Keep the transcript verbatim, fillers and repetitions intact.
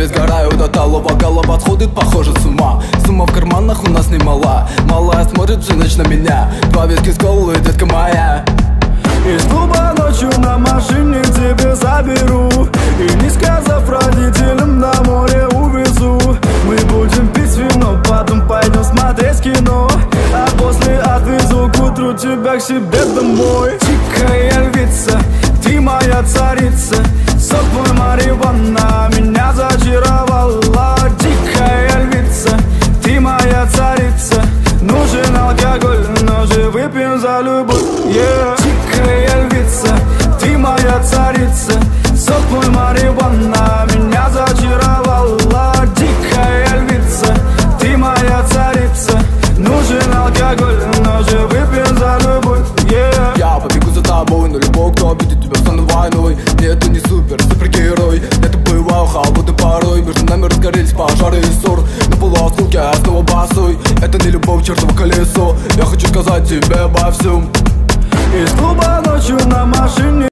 нами сгораю до талого, голова сходит, похоже, с ума. Сумма в карманах у нас немала, малая смотрит всю ночь на меня. Два виски с колой, детка моя. Из клуба ночью на машине тебе заберу, и не сказав родителям, на море увезу. Мы будем пить вино, потом пойдем смотреть кино, а после отвезу к утру тебя к себе домой. Дикая львица, ты моя царица, сок мой марихуана меня зачаровала. Дикая львица, ты моя царица, нужен алкоголь, но же выпьем за любовь, yeah. Дикая львица, ты моя царица, сок мой марихуана меня зачаровала. Дикая львица, ты моя царица, нужен алкоголь, но же выпьем за любовь, yeah. Я побегу за тобой, но любой, кто обидит тебя, стану войной. Нет, ты не супер, супергерой, это боевая холодной порой. Между нами разгорелись пожары и ссор, на полуосколке я снова босой. Это не любовь, чертово колесо, я хочу сказать тебе обо всем. Из клуба ночью на машине